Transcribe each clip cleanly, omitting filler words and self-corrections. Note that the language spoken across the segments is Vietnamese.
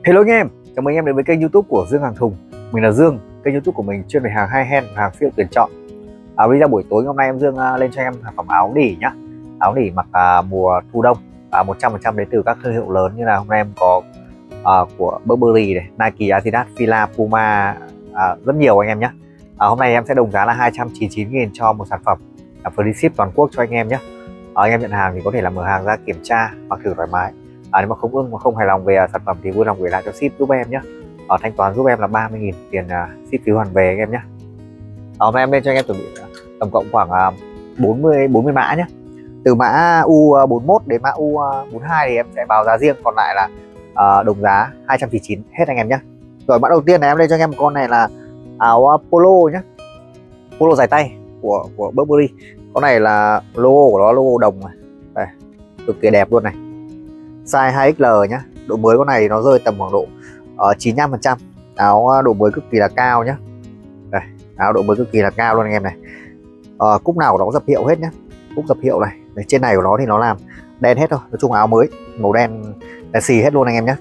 Hello anh em, chào mừng anh em đến với kênh YouTube của Dương Hàng Thùng. Mình là Dương, kênh YouTube của mình chuyên về hàng high end, hàng siêu tuyển chọn. Video buổi tối hôm nay em Dương lên cho em sản phẩm áo nỉ nhá. Áo nỉ mặc mùa thu đông, 100% đến từ các thương hiệu lớn như là hôm nay em có của Burberry này, Nike, Adidas, Fila, Puma, rất nhiều anh em nhé. Hôm nay em sẽ đồng giá là 299.000 cho một sản phẩm, free ship toàn quốc cho anh em nhé. Anh em nhận hàng thì có thể là mở hàng ra kiểm tra mặc thử thoải mái. Nếu mà không ưng mà không hài lòng về sản phẩm thì vui lòng gửi lại cho ship giúp em nhé. Thanh toán giúp em là 30.000 tiền ship phí hoàn về anh em nhé. Hôm nay em lên cho anh em chuẩn bị tổng cộng khoảng 40 mã nhé. Từ mã U41 đến mã U42 thì em sẽ báo giá riêng, còn lại là đồng giá 299 hết anh em nhé. Rồi mã đầu tiên này em lên cho anh em con này là áo polo nhé. Polo dài tay của Burberry. Con này là logo của nó logo đồng này. Đây, cực kỳ đẹp luôn này. Size 2XL nhá. Độ mới con này nó rơi tầm khoảng độ 95%. Áo độ mới cực kỳ là cao nhá. Đây, áo độ mới cực kỳ là cao luôn anh em này. Cúc nào của nó cũng dập hiệu hết nhá. Cúc dập hiệu này. Đấy, trên này của nó thì nó làm đen hết thôi. Nói chung áo mới, màu đen xì hết luôn anh em nhé.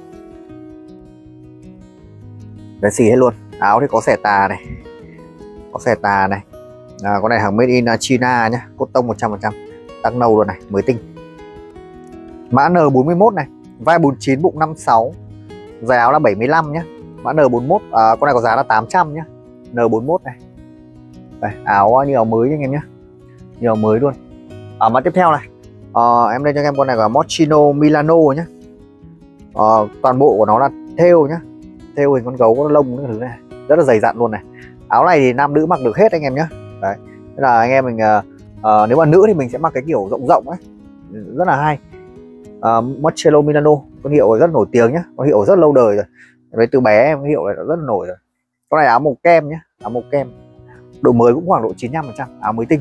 Đen xì hết luôn. Áo thì có xẻ tà này. Có xẻ tà này. Con này hàng made in China nhá. Cốt tông 100%. Tăng nâu luôn này, mới tinh. Mã N41 này, vai 49, bụng 56, dài áo là 75 nhé. Mã N41, con này có giá là 800 nhé. N41 này. Đây, áo như áo mới anh em nhé. Như áo mới luôn. Mã tiếp theo này, em lên cho em con này là Moschino Milano nhé. Toàn bộ của nó là thêu nhé. Thêu hình con gấu có lông cái thứ này, rất là dày dặn luôn này. Áo này thì nam nữ mặc được hết anh em nhé. Đấy, thế là anh em mình nếu mà nữ thì mình sẽ mặc cái kiểu rộng rộng ấy, rất là hay. Moschino Milano, con hiệu rất nổi tiếng nhé, con hiệu rất lâu đời rồi. Với từ bé em hiệu này rất là nổi rồi. Con này áo màu kem nhé, áo màu kem. Độ mới cũng khoảng độ 95%, áo mới tinh.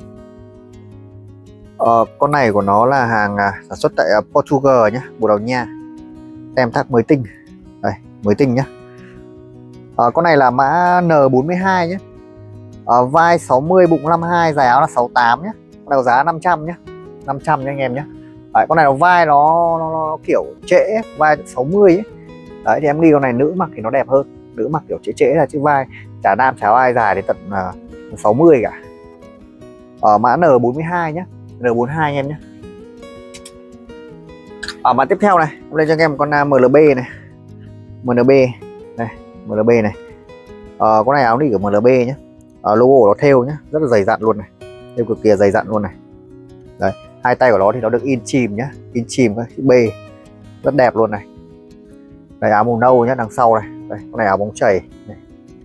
Con này của nó là hàng sản xuất tại Portugal nhé, Bồ Đào Nha. Tem thác mới tinh. Đây, mới tinh nhé. Con này là mã N42 nhé. Vai 60, bụng 52, dài áo là 68 nhé. Con này có giá 500 nhé. 500 nha anh em nhé. Đấy, con này nó vai nó kiểu trễ, vai 60 ấy. Đấy thì em đi con này nữ mặc thì nó đẹp hơn. Nữ mặc kiểu trễ là chứ vai chả nam chả ai dài đến tận 60 cả. Mã N42 nhé. N42 anh em nhé. Mã tiếp theo này, em lên cho anh em con MLB này. MLB này, MLB này. Con này áo nỉ của MLB nhé. Logo của nó thêu nhé, rất là dày dặn luôn này. Thêu cực kỳ dày dặn luôn này. Đấy, hai tay của nó thì nó được in chìm nhá, in chìm các chữ B, rất đẹp luôn này. Đây, áo màu nâu nhá, đằng sau này. Đây, con này áo bóng chảy này.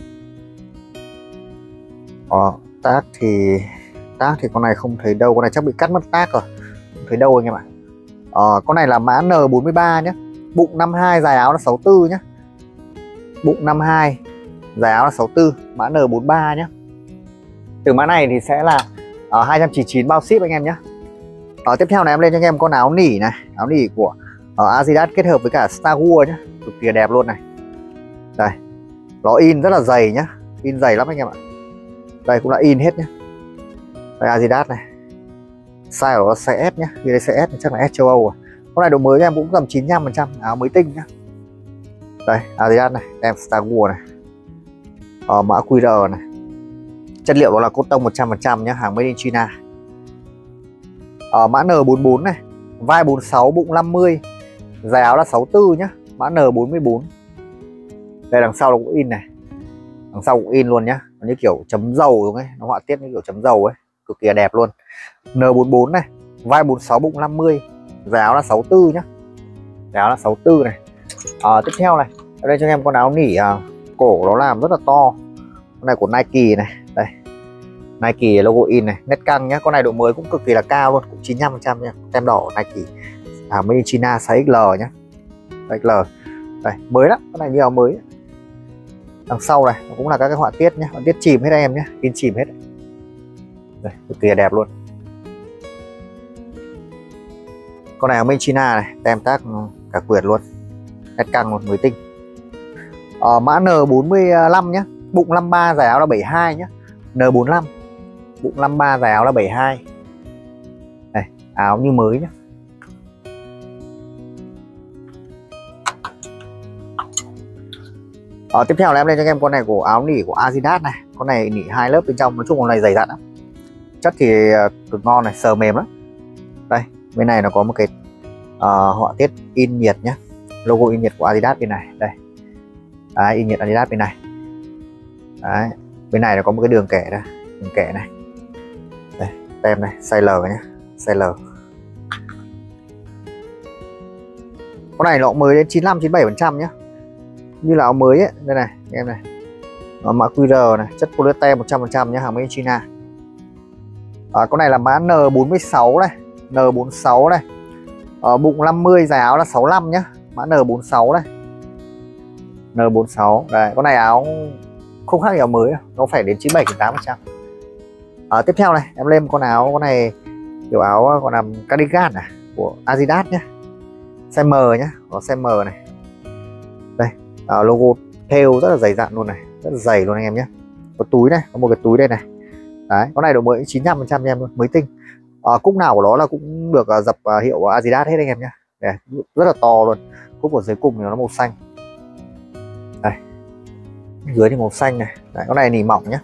Tag thì con này không thấy đâu, con này chắc bị cắt mất tag rồi, không thấy đâu anh em ạ. Con này là mã N43 nhé, bụng 52, dài áo là 64 nhé. Bụng 52, dài áo là 64, mã N43 nhé. Từ mã này thì sẽ là 299 bao ship anh em nhé. Tiếp theo này em lên cho anh em con áo nỉ này, áo nỉ của Adidas kết hợp với cả Star Wars nhé, cực kỳ đẹp luôn này. Đây, nó in rất là dày nhá, in dày lắm anh em ạ. Đây cũng là in hết nhé. Đây Adidas này, size của nó size S nhé, như đây size S chắc là S châu Âu. Con này độ mới em cũng tầm 95%, áo mới tinh nhá. Đây Adidas này, em Star Wars này, mã QR này, chất liệu đó là cốt tông 100% nhé, hàng made in China. Mã N44 này, vai 46, bụng 50, dài áo là 64 nhá, mã N44. Đây đằng sau nó cũng in này, đằng sau cũng in luôn nhá, nó như kiểu chấm dầu đúng ấy, nó họa tiết như kiểu chấm dầu ấy, cực kỳ đẹp luôn. N44 này, vai 46, bụng 50, dài áo là 64 nhá, dài áo là 64 này. Tiếp theo này, ở đây cho anh em con áo nỉ cổ nó làm rất là to, con này của Nike này, đây Nike logo in này, nét căng nhá. Con này độ mới cũng cực kỳ là cao luôn, cũng 95% nha. Tem đỏ Nike, made in China, size XL nhá, XL. Đây, mới lắm, con này như áo mới. Đằng sau này nó cũng là các cái họa tiết nhá, họa tiết chìm hết em nhé, in chìm hết. Đây, cực kỳ đẹp luôn. Con này made in China này, tem tác cả quyệt luôn, nét căng luôn, mới tinh. Mã N45 nhá, bụng 53, dài áo là 72 nhá. N45, bụng 53, dài áo là 72. Đây, áo như mới nhá. Tiếp theo là em lên cho em con này của áo nỉ của Adidas này. Con này nỉ 2 lớp bên trong, nói chung con này dày dặn lắm, chất thì cực ngon này, sờ mềm lắm. Đây bên này nó có một cái họa tiết in nhiệt nhé, logo in nhiệt của Adidas bên này. Đây đấy, in nhiệt Adidas bên này. Đấy, bên này nó có một cái đường kẻ đây, đường kẻ này. Đây, tem này, size L nhé, size L. Con này nó mới đến 95-97% nhé, như là áo mới ấy. Đây này em này, nó mã QR này, chất polyester 100% nhé, hàng made in China. Con này là mã N46 này, N46 này, bụng 50, dài áo là 65 nhé, mã N46 này, N46. Đây, con này áo không khác gì áo mới, nó phải đến 97-98%. Tiếp theo này em lên một con áo, con này kiểu áo còn làm cardigan này của Adidas nhé, size M nhé, có size M này. Đây logo thêu rất là dày dặn luôn này, rất là dày luôn anh em nhé. Có túi này, có một cái túi đây này. Đấy, con này độ mới 95% em luôn, mới tinh. Cúc nào của nó là cũng được dập hiệu Adidas hết anh em nhé. Đây, rất là to luôn. Cúc ở dưới cùng thì nó màu xanh. Đây, dưới thì màu xanh này. Đấy, con này nỉ mỏng nhé.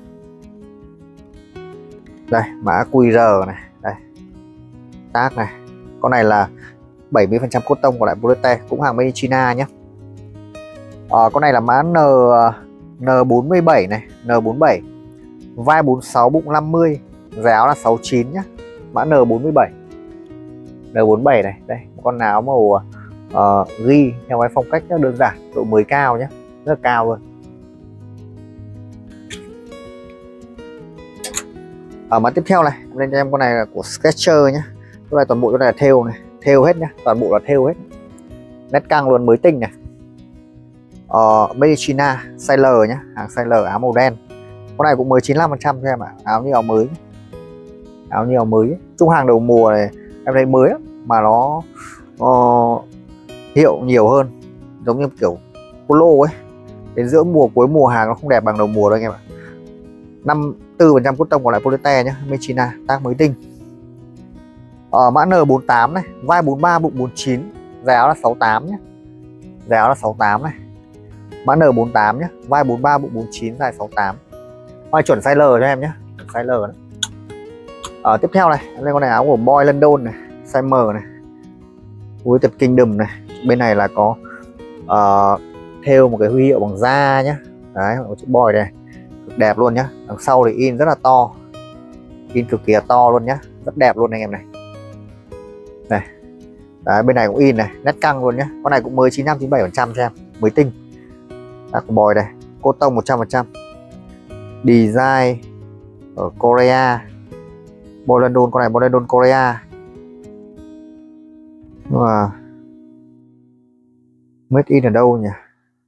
Đây, mã QR này, đây, tag này. Con này là 70% cốt tông, còn lại polyester, cũng hàng made in China nhé. Con này là mã N47 này, N47, vai 46, bụng 50, dài áo là 69 nhé, mã N47. N47 này, đây, một con áo màu ghi theo cái phong cách rất đơn giản, độ mới cao nhé, rất là cao luôn. Mã tiếp theo này, em lên cho em con này là của Skechers nhé. Cái này toàn bộ chỗ này là thêu này, thêu hết nhá, toàn bộ là thêu hết, nét căng luôn, mới tinh này. Made in China, size L nhé, hàng size L, áo màu đen. Con này cũng mới 95% cho em ạ, áo như áo mới, áo như áo mới. Trung hàng đầu mùa này em thấy mới lắm, mà nó hiệu nhiều hơn, giống như kiểu polo ấy. Đến giữa mùa, cuối mùa hàng nó không đẹp bằng đầu mùa đâu anh em ạ. 54% cốt tông, còn lại polyester nhé, Made in China, tác mới tinh. Mã N48 này, vai 43, bụng 49, dài áo là 68 nhé, dài áo là 68 này. Mã N48 nhé, vai 43, bụng 49, dài 68. Chuẩn size L cho em nhé, size L đấy. Tiếp theo này, em lên con này áo của Boy London này, size M này, với tập Kingdom này. Bên này là có thêu một cái huy hiệu bằng da nhé. Đấy, có chữ Boy này, cực đẹp luôn nhá. Đằng sau thì in rất là to, in cực kỳ là to luôn nhá, rất đẹp luôn anh em này. Này, đấy, bên này cũng in này, nét căng luôn nhá. Con này cũng mới 95-97% cho em, mới tinh. Của Boy này, cốt tông 100%, design ở Korea, Boy London. Con này Boy London Korea, nhưng mà made in ở đâu nhỉ?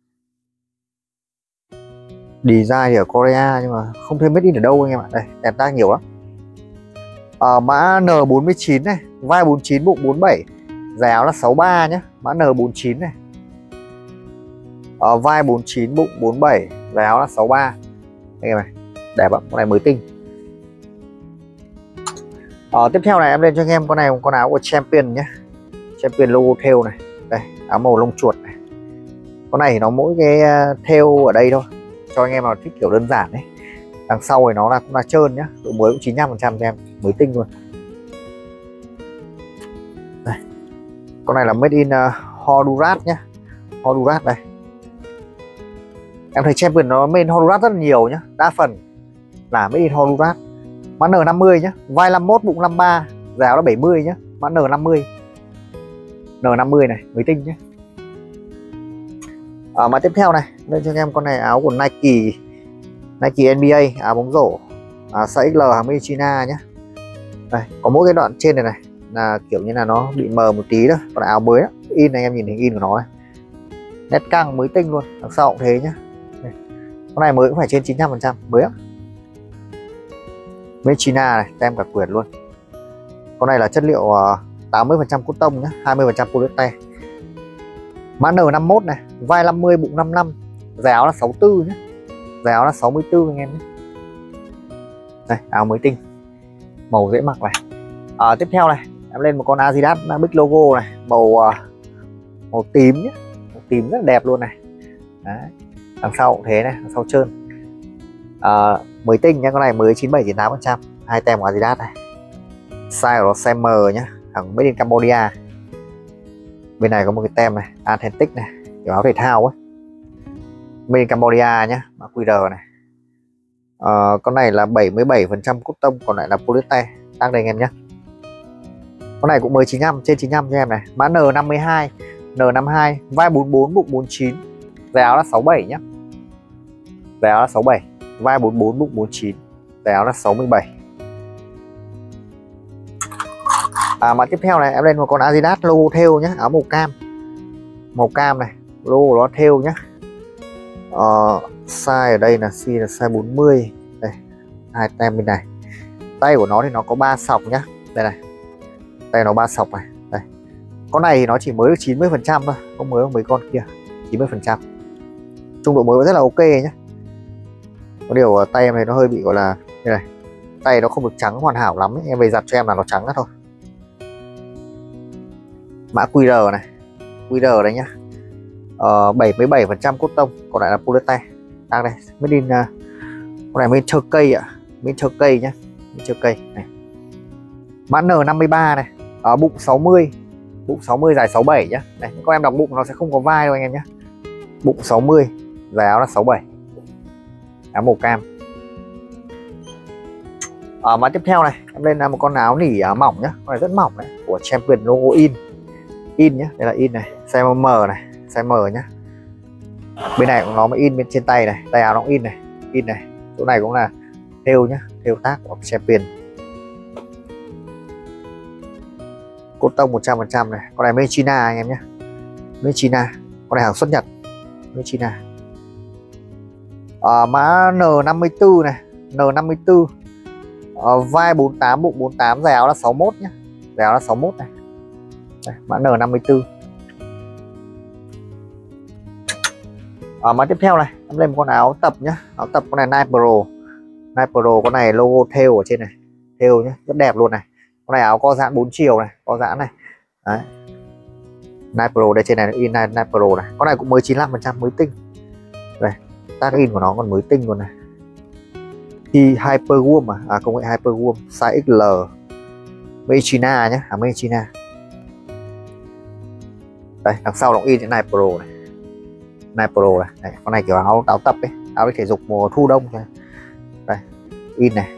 Design thì ở Korea nhưng mà không thấy made in ở đâu anh em ạ. Đây, đẹp tác nhiều lắm. Mã N49 này, vai 49, bụng 47, dài áo là 63 nhé, mã N49 này. Vai 49, bụng 47, dài áo là 63. Anh em này, đẹp ạ, con này mới tinh. Tiếp theo này em lên cho anh em con này, con áo của Champion nhé, Champion logo thêu này. Đây, áo màu lông chuột này. Con này thì nó mỗi cái thêu ở đây thôi, cho anh em nào thích kiểu đơn giản đấy. Đằng sau thì nó là cũng là trơn nhá, độ mới cũng 95% cho em, mới tinh luôn. Đây, con này là made in Honduras nhá, Honduras đây. Em thấy Champion nó made in Honduras rất là nhiều nhá, đa phần là made in Honduras. Mã N50 nhá, vai 51, bụng 53, dài áo là 70 nhá, mã N50. N50 này, mới tinh nhé. Mã tiếp theo này, lên cho anh em con này áo của Nike NBA, áo bóng rổ, size XL, hàng made in China nhé. Đây, có mỗi cái đoạn trên này này là kiểu như là nó bị mờ một tí đó, còn áo mới đó. In này, anh em nhìn hình in của nó này, nét căng mới tinh luôn. Đằng sau cũng thế nhá. Đây, con này mới cũng phải trên 95%, mới lắm. Made in China này, tem cả quyển luôn. Con này là chất liệu 80% cốt tông nhá, 20% polyester. Mã N51 này, vai 50, bụng 55, dài áo là 64 nhé, dài áo là 64 anh em nhé. Đây, áo mới tinh, màu dễ mặc này. Tiếp theo này, em lên một con Adidas Big logo này, màu tím nhé, màu tím rất là đẹp luôn này. Đấy. Đằng sau cũng thế này, đằng sau trơn. Mới tinh nhá, con này mới 97-98%, hai tem của Adidas này. Size của nó size M nhá, hàng made in Cambodia. Bên này có một cái tem này, Authentic này, kiểu áo thể thao ấy, made in Cambodia nhá, mã QR này. Con này là 77% cotton, còn lại là polyester. Tăng đây anh em nhé. Con này cũng mới 95, trên 95 cho em này. Mã N52, N52, vai 44, bụng 49, giá áo là 67 nhé. Giá áo là 67, vai 44, bụng 49, giá áo là 67. Mã tiếp theo này em lên một con Adidas logo thêu nhé, áo màu cam này, logo nó thêu nhé. Size ở đây là size 40. Đây, hai tem bên này. Tay của nó thì nó có 3 sọc nhá. Đây này, tay nó 3 sọc này. Đây, con này thì nó chỉ mới được 90% thôi, không mới bằng mấy con kia. 90%, trung độ mới rất là ok nhé. Có điều tay em này nó hơi bị gọi là đây này, tay nó không được trắng hoàn hảo lắm ấy. Em về giặt cho em là nó trắng đó thôi. Mã QR này, QR đấy nhá. 77% cotton, còn lại là polyester. Đang đây, made in con này made in Turkey ạ, made in Turkey nhá, made in Turkey này. Mã N53 này, bụng 60, bụng 60 dài 67 nhá. Này, con em đọc bụng nó sẽ không có vai đâu anh em nhé. Bụng 60, giá áo là 67, áo màu cam. Mã tiếp theo này em lên là một con áo nỉ mỏng nhá, con này rất mỏng đấy, của Champion logo in nhá. Đây là in này, size M này, size M nhá. Bên này cũng nó mới in bên trên tay này, tay áo nó cũng in này, chỗ này cũng là thêu nhá, thêu tác của Champion. Cotton 100% này, con này made in China anh em nhé, made in China, con này hàng xuất Nhật, made in China. Mã N54 này, N54, vai 48, bụng 48, dài áo là 61 nhé, dài áo là 61 này. Đây, mã N54. Mã tiếp theo này em lên một con áo tập nhá, áo tập con này Nike Pro, con này logo thêu ở trên này, thêu nhé, rất đẹp luôn này. Con này áo co giãn 4 chiều này, co giãn này. Đấy, Nike Pro đây, trên này in Nike Pro này. Con này cũng mới 95%, mới tinh. Đây, tag in của nó còn mới tinh luôn này. Thì Hyperwarm công nghệ Hyperwarm, size XL, made in China nhé, made in China. Đây, đằng sau nó in Nike Pro này, Nike Pro này. Đây, con này kiểu áo tập ấy, áo thể dục mùa thu đông. Đây, in này.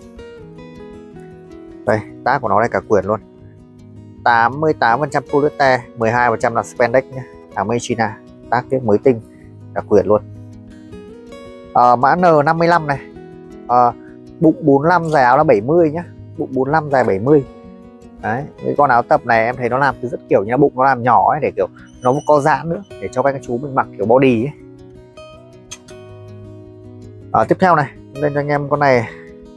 Đây, tag của nó đây cả quyển luôn. 88% polyester, 12% là spandex nhé, made in China, tag tiếp mới tinh, cả quyển luôn. Mã N55 này, bụng 45, dài áo là 70 nhá, bụng 45 dài 70. Đấy, cái con áo tập này em thấy nó làm từ rất kiểu như là bụng nó làm nhỏ ấy, để kiểu nó có giãn nữa, để cho các chú mình mặc kiểu body ấy. Tiếp theo này lên cho anh em con này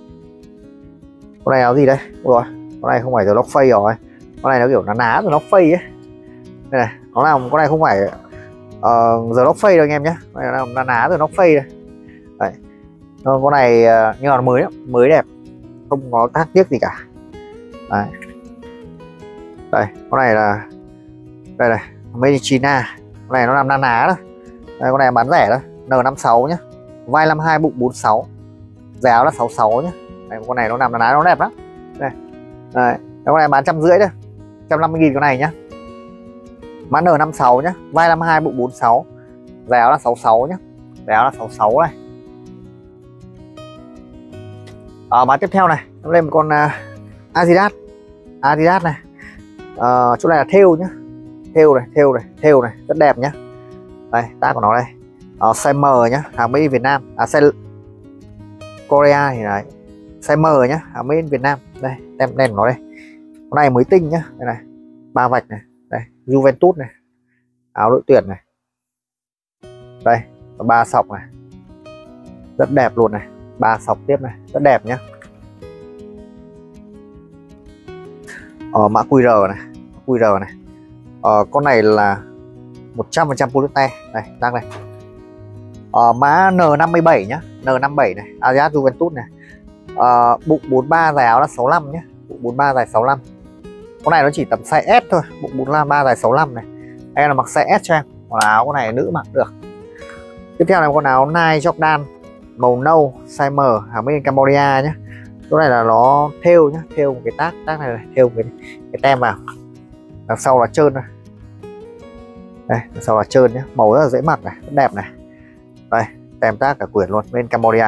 áo gì đây. Ủa, con này không phải The North Face rồi, con này nó kiểu nó ná The North Face ấy. Đây này, nó làm con này không phải The North Face đâu anh em nhé, con này là ná The North Face đây. Đấy, con này nhưng mà nó mới lắm, mới đẹp, không có tác tiếc gì cả. Đấy. Đây, con này là đây này, made in China, con này nó làm na ná đó. Đây, con này bán rẻ đó, N56 nhá, vai 52, bụng 46, giá áo là 66 nhá. Đây, con này nó làm na ná, nó đẹp lắm. Đây, đây, con này bán 150 đấy, 150.000 con này nhá. Mã N56 nhá, vai 52, bụng 46, giá áo là 66 nhá, giá áo là 66 này. Mã tiếp theo này nó lên một con Adidas này. Chỗ này là thêu nhá, thêu này rất đẹp nhá. Đây, tag của nó đây, size M nhá, hàng made in Việt Nam, size Korea thì đấy, size M nhá, hàng made in Việt Nam. Đây, tem đen của nó đây, con này mới tinh nhá. Đây này, 3 vạch này, đây Juventus này, áo đội tuyển này. Đây, 3 sọc này, rất đẹp luôn này, 3 sọc tiếp này, rất đẹp nhá. Mã QR này, con này là 100% polyester. Đây, đang đây. Mã N57 nhá, N57 này, Adidas Juventus này. Bụng 43, dài áo là 65 nhé, bụng 43 dài 65. Con này nó chỉ tầm size S thôi, bụng 43 dài 65 này. Em là mặc size S cho em, hoặc là áo con này nữ mặc được. Tiếp theo là con áo Nike Jordan màu nâu size M, hàng made in Cambodia nhé. Chỗ này là nó thêu nhá, thêu một cái tác này, thêu cái tem vào. Đằng sau là trơn này. Đây, đằng sau là trơn nhé, màu rất là dễ mặc này, rất đẹp này. Đây, tem tác cả quyển luôn, bên Cambodia.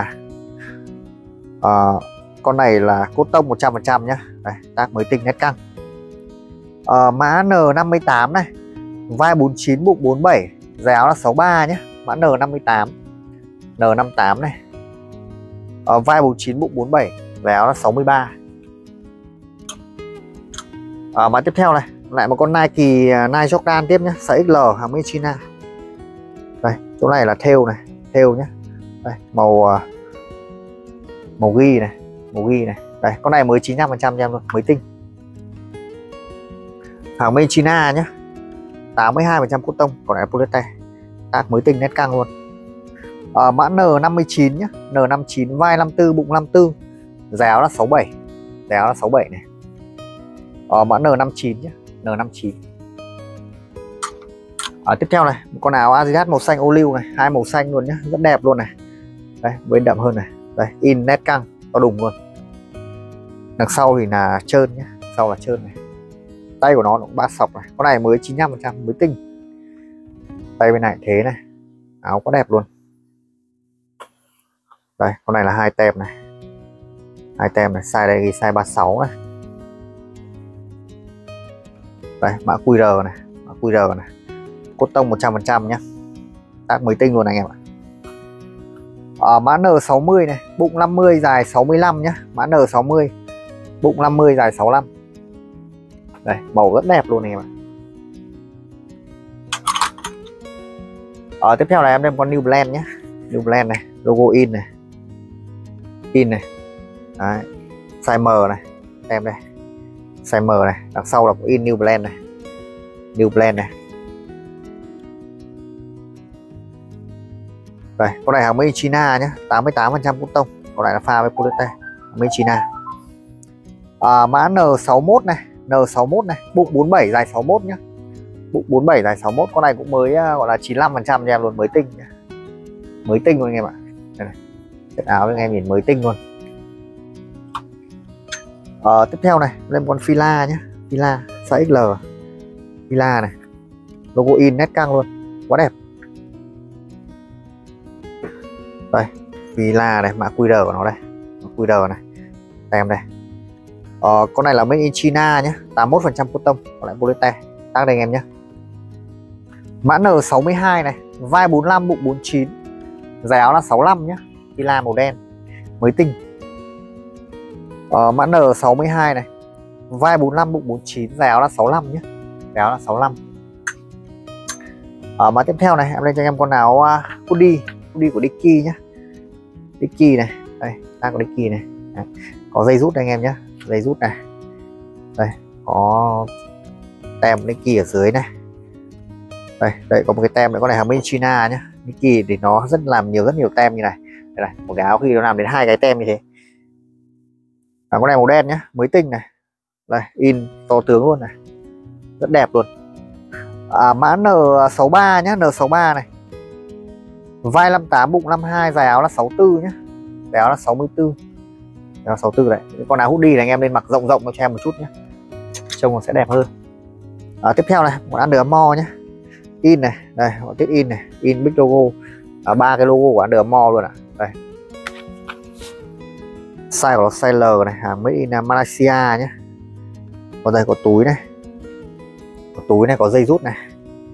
Con này là cốt tông 100% nhá. Đây, tác mới tinh nét căng. Mã N58 này, vai 49 bụng 47, giá áo là 63 nhé. Mã N58 này, vai 49 bụng 47, giá áo là 63. Mã tiếp theo này lại một con Nike Jordan tiếp nhé, size XL, hàng made in China. Đây, chỗ này là thêu này, thêu nhé. Đây, màu ghi này, Đây, con này mới 95% em luôn, mới tinh. Hàng made in China nhé, 82% cốt tông, còn lại polyester. Tác mới tinh nét căng luôn. Mã N59 nhé, N59 vai 54 bụng 54, giá áo là 67, giá áo là 67 này. Mã N59 nhé, N59. Tiếp theo này, một con áo Adidas màu xanh ô liu này, hai màu xanh luôn nhé, rất đẹp luôn này. Đây, bên đậm hơn này. Đây, in nét căng, to đùng luôn. Đằng sau thì là trơn nhé, sau là trơn này. Tay của nó cũng 3 sọc này, con này mới 95%, mới tinh. Tay bên này thế này, áo quá đẹp luôn. Đây, con này là hai tem này, size đây ghi size 36 này. Đây, mã QR này, cốt tông 100% nhé, tác mới tinh luôn anh em ạ. Mã N60 này, bụng 50 dài 65 nhé, mã N60 bụng 50 dài 65. Đây, màu rất đẹp luôn anh em ạ. Tiếp theo là em đem con New Blend nhé, New Blend này, logo in này, đấy, size M này, em đây, size M này, đằng sau là in New Blend này, Đây, con này hàng made in China nhé, 88% cốt tông, còn lại là pha với polyester, made in China. Mã N61 này, bụng 47 dài 61 nhé, bụng 47 dài 61, con này cũng mới gọi là 95% cho em luôn, mới tinh nhé. Mới tinh luôn anh em ạ. Đây này, chiếc áo anh em nhìn mới tinh luôn. Tiếp theo này, lên con Fila nhé, Fila size XL, Fila này, logo in nét căng luôn, quá đẹp. Đây, Fila này, mã QR của nó đây, QR này, tem đây. Con này là made in China nhé, 81% cốt tông, còn lại polyester, tác đây anh em nhé. Mã N62 này, vai 45 bụng 49, giá áo là 65 nhé, Fila màu đen, mới tinh. Mã N62 này, vai 45 bụng 49, giá áo là 65 nhé, giá áo là 65. Mã tiếp theo này, em lên cho anh em con áo hoodie của Dickie nhé, Dickie này, đây, tác của Dickie này. Đấy, có dây rút đây anh em nhé, dây rút này, đây có tem Dickie ở dưới này. Đây có một cái tem nữa, con này hàng made in China nhé, Dickie thì nó rất nhiều tem như này. Đây này, một cái áo khi nó làm đến 2 cái tem như thế. Con này màu đen nhé, mới tinh này, đây in to tướng luôn này, rất đẹp luôn. Mã N63 nhé, N63 này, vai 58 bụng 52, dài áo là 64 nhé, dài áo là 64, dài áo 64 đấy. Con áo hoodie này anh em nên mặc rộng cho em một chút nhé, trông nó sẽ đẹp hơn. Tiếp theo này, một Under Armour nhé, in này, đây họ tiết in này, in big logo, 3 cái logo của Under Armour luôn ạ. Đây, size của nó size L này, hàng made in Malaysia nhé. Còn đây có túi này, có dây rút này.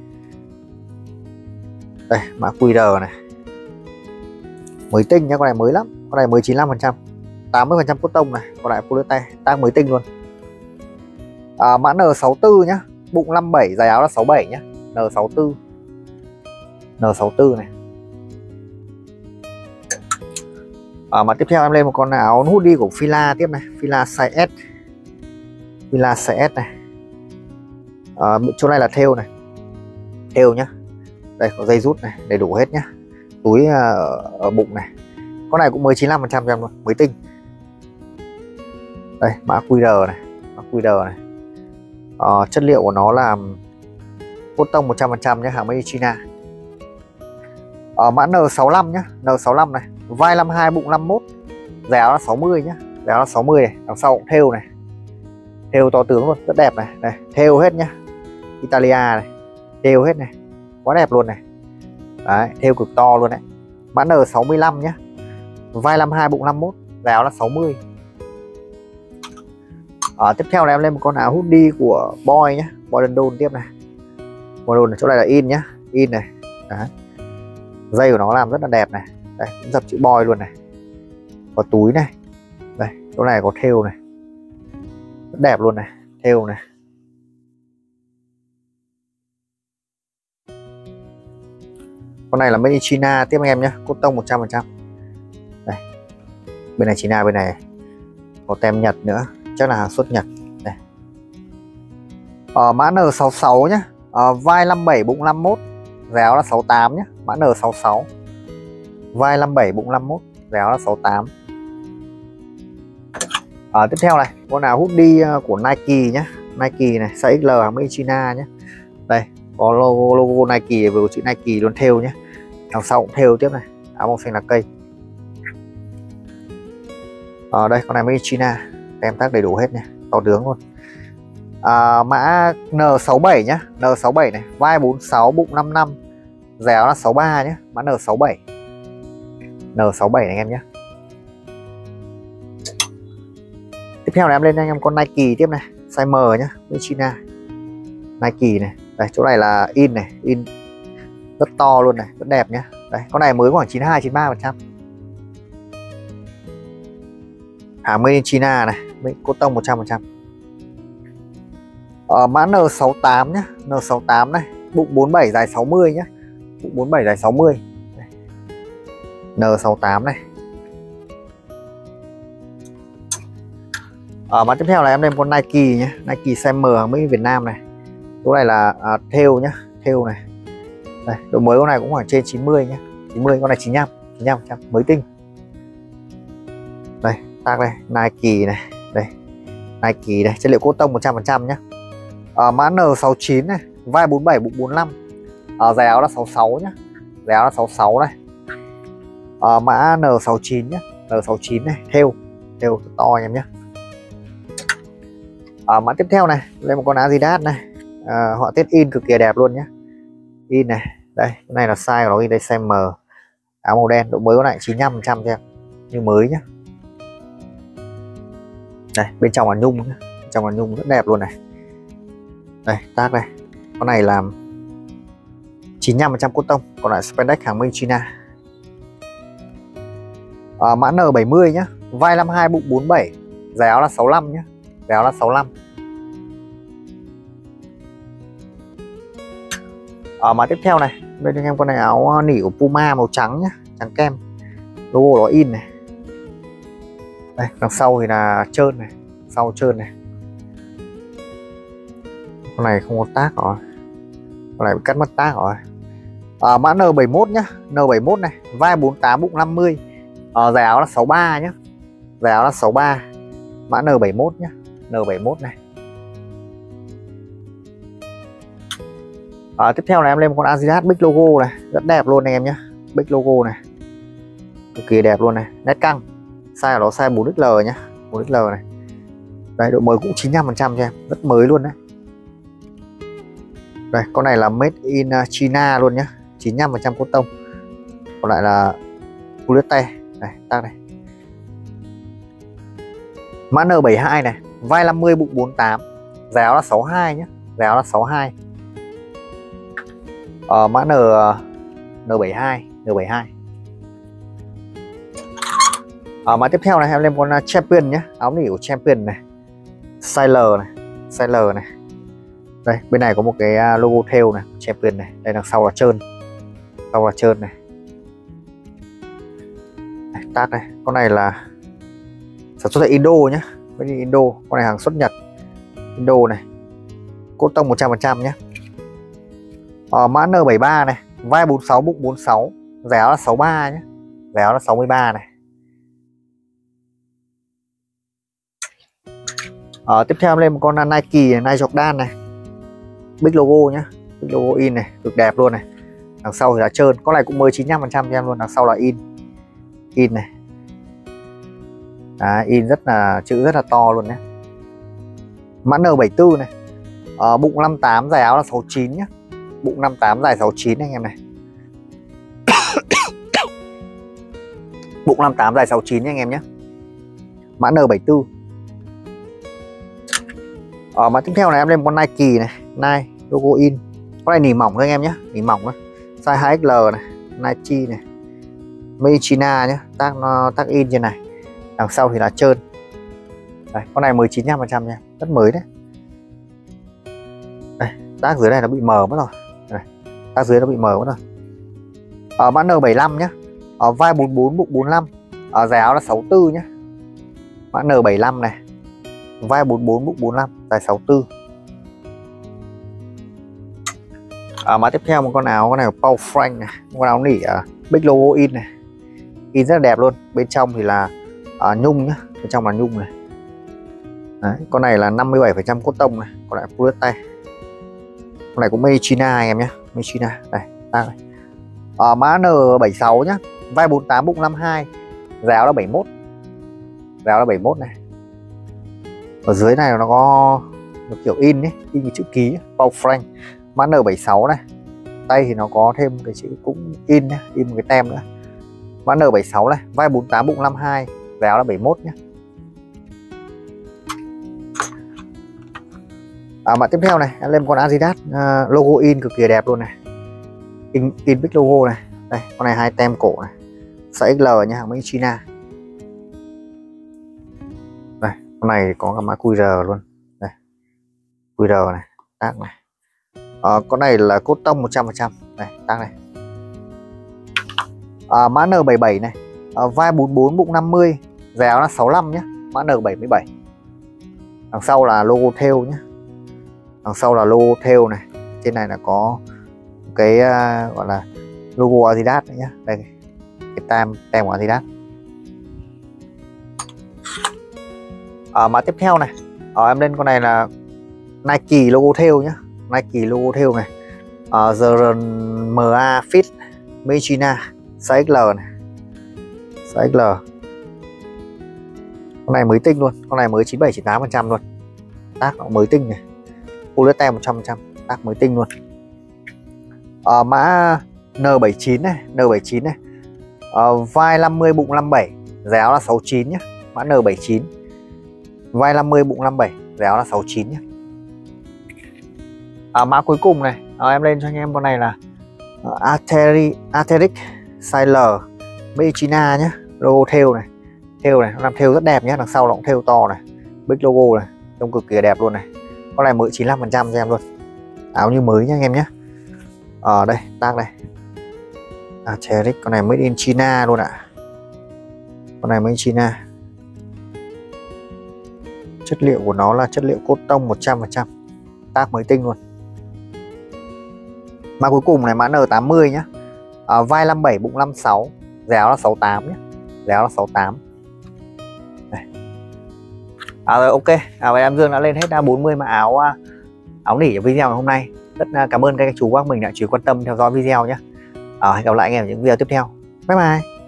Đây, mã QR này, mới tinh nhé, con này mới lắm, con này mới 95%, 80% cốt tông này, còn lại polyester, tác mới tinh luôn. Mã N64 nhá, bụng 57, dài áo là 67 nhá, N64 này. Mà tiếp theo em lên một con áo hoodie của Fila tiếp này, Fila size S, này. Chỗ này là thêu này, thêu nhá. Đây có dây rút này, đầy đủ hết nhá. Túi ở bụng này. Con này cũng mới 95% cho em luôn, mới tinh. Đây mã QR này, chất liệu của nó là cốt tông 100% nhé, hàng made in China. Ở mã N65 nhá, N65 này, vai 52 bụng 51, giá áo là 60 nhá, giá áo là 60 này, đằng sau cũng thêu này. Thêu to tướng luôn, rất đẹp này, đây, thêu hết nhá. Italia này, thêu hết này. Quá đẹp luôn này. Đấy, thêu cực to luôn đấy. Mã N65 nhá. Vai 52 bụng 51, giá áo là 60. Tiếp theo là em lên một con áo hoodie của Boy nhá, Boy London tiếp này. Boy London chỗ này là in nhá, in này. Đấy. Dây của nó làm rất là đẹp này. Đây, cũng dập chữ Boy luôn này. Có túi này. Đây, chỗ này có thêu này. Rất đẹp luôn này, thêu này. Con này là made in China tiếp anh em nhé, cốt tông 100%. Đây. Bên này China, bên này có tem Nhật nữa, chắc là hàng xuất Nhật. Đây. Mã N66 nhá. Vai 57 bụng 51, giá áo là 68 nhé. Mã N66. Vai 57 bụng 51, giá áo là 68. Tiếp theo này, con nào hoodie của Nike nhé. Nike này, size XL hàng made in China nhé. Đây, có logo Nike với chữ Nike luôn, thêu nhé. Đằng sau cũng thêu tiếp này, áo màu xanh lá cây. Đây, con này made in China, tem tag đầy đủ hết nha, to tướng luôn. Mã N67 nhá, N67 này, vai 46 bụng 55, giá áo là 63 nhé. Mã N67. N67 này anh em nhé. Tiếp theo là em lên anh em con Nike tiếp này, size M nhá, made in China. Nike này, đây chỗ này là in này, in rất to luôn này, rất đẹp nhá. Đây, con này mới khoảng 92-93%. Hàng made in China này, cốt tông 100%. Mã N68 nhá, N68 này, bụng 47 dài 60 nhá. Bụng 47 dài 60. Đây. N68 này. Mã tiếp theo là em lên con Nike nhé, Nike size M hàng made in Việt Nam này. Chỗ này là thêu nhá, thêu này. Đây, độ mới con này cũng khoảng trên 90 nhá. 90, con này 95% mới tinh. Đây, tag đây, Nike này, đây. Nike này, chất liệu cốt tông 100% nhá. Mã N69 này, vai 47 bụng 45. Giá áo là 66 nhá. Giá áo là 66 này. Mã N69 nhá, N69 này, thêu rất to anh em nhá. Mã tiếp theo này, lên một con Adidas này. Họa tiết in cực kỳ đẹp luôn nhé. In này, đây, cái này là size của nó in đây, size M. Áo màu đen, độ mới con này 95% cho em, như mới nhá. Đây, bên trong là nhung nhá. Bên trong là nhung rất đẹp luôn này. Đây, tag đây. Con này là 95% cốt tông, còn lại spandex hàng made in China. Mã N70 nhá, vai 52 bụng 47, giá áo là 65 nhá. Giá áo là 65. Mã tiếp theo này, bên anh em con này áo nỉ của Puma màu trắng nhá, trắng kem, logo nó in này. Đây, đằng sau thì là trơn này, sau trơn này. Con này không có tag rồi, con này bị cắt mất tag rồi. Mã N71 nhá, N71 này, vai 48 bụng 50, giá áo là 63 nhá. Giá áo là 63. Mã N71 nhá, N71 này. Tiếp theo là em lên một con Adidas Big logo này, rất đẹp luôn anh em nhé. Big logo này, cực kỳ đẹp luôn này, nét căng. Size của nó size 4XL nhá, 4XL này. Đây, độ mới cũng 95% cho em, rất mới luôn đấy. Đây, con này là made in China luôn nhá, 95% cốt tông. Còn lại là polyester. Đây, tag này. Mã N72 này, vai 50 bụng 48, giá áo là 62 nhá, giá áo là 62. Mã N72. Mã tiếp theo này em lên con Champion nhé, áo nỉ của Champion này, size L này, size L này. Đây, bên này có một cái logo thêu này, Champion này, đây đằng sau là trơn, sau là trơn này. Đây, tag này, con này là sản xuất tại Indo nhé, bên Indo, con này hàng xuất Nhật, Indo này, cốt tông 100% nhé. Mã N73 này, vai 46 bụng 46, giá áo là 63 nhé, giá áo là 63 này. Tiếp theo lên một con Nike này, Nike Jordan này, Big logo nhá, Big logo in này, cực đẹp luôn này. Đằng sau thì là trơn, con này cũng mới 95% cho em luôn. Đằng sau là in này. Đấy, in rất là chữ rất là to luôn nhé. Mã N74 này. Bụng 58, dài áo là 69 nhé. Bụng 58, dài 69 anh em này. Bụng 58, dài 69 nha anh em nhé. Mã N74. Mã tiếp theo này em lên con Nike này, Nike logo in. Con này nỉ mỏng thôi anh em nhé, nỉ mỏng thôi. Size 2XL này, Nike này, Made in China nhé, tác in trên này. Đằng sau thì là trơn. Đây, con này 19% nha, rất mới đấy. Đây, tác dưới này nó bị mờ mất rồi. Đây, tác dưới nó bị mờ mất rồi. Mã N75 nhé. Vai 44, bụng 45. Dài áo là 64 nhé. Mã N75 này. Vai 44, bụng 45, dài 64. Mã tiếp theo một con áo, con này Paul Frank này, con áo nỉ big logo in này, in rất là đẹp luôn. Bên trong thì là nhung nhá, bên trong là nhung này. Đấy, con này là 57% cốt tông này, còn lại polyester. Con này cũng made in China anh em nhé, made in China. Đây, đây. Mã N76 nhá, vai 48, bụng 52, dài áo là 71, dài áo là 71 này. Ở dưới này nó có một kiểu in ấy, in cái chữ ký Paul Frank. Mã N76 này, tay thì nó có thêm cái chữ cũng in nhé, in một cái tem nữa. Mã N76 này, vai 48, bụng 52, dài áo là 71 nhé. Mã tiếp theo này, em lên con Adidas logo in cực kỳ đẹp luôn này, in big logo này. Đây, con này 2 tem cổ này, size XL nha, hàng Made in China. Đây, con này có cả mã QR luôn. Đây, QR này, tag này. Con này là cốt tông 100%. Đây, tag này. Mã N77 này, vai 44, bụng 50, dài áo là 65 nhé. Mã N77. Đằng sau là logo theo nhé. Đằng sau là logo theo này. Trên này là có cái gọi là logo Adidas nữa nhé. Đây, cái tem của Adidas. Mã tiếp theo này, em lên con này là Nike logo theo nhé. Nike logo theo này, RMA Fit Made in China, size XL này, size XL. Con này mới tinh luôn, con này mới 97-98% luôn, tác nó mới tinh này, polyester 100%, tác mới tinh luôn. Mã N79 này, N79 này, vai 50, bụng 57, dài áo là 69 nhé. Mã N79, vai 50, bụng 57, dài áo là 69 nhé. Mã cuối cùng này, em lên cho anh em con này là Arc'teryx size L Made in China nhé, logo theo này, nó làm theo rất đẹp nhé. Đằng sau nó cũng theo to này, big logo này, trông cực kỳ đẹp luôn này. Con này mới 95% cho em luôn, áo như mới nhé anh em nhé. Đây, tag này, Arc'teryx, con này Made in China luôn ạ. Con này Made in China. Chất liệu của nó là chất liệu cốt tông 100%, tác mới tinh luôn. Mã cuối cùng này, mã N80 nhé, vai 57, bụng 56, dài áo là 68 nhé, dài áo là 68. Đây. Rồi, ok, vậy em Dương đã lên hết 40 mã áo nỉ ở video ngày hôm nay. Rất cảm ơn các chú bác mình đã chú ý quan tâm theo dõi video nhé. Hẹn gặp lại anh em ở những video tiếp theo. Bye bye.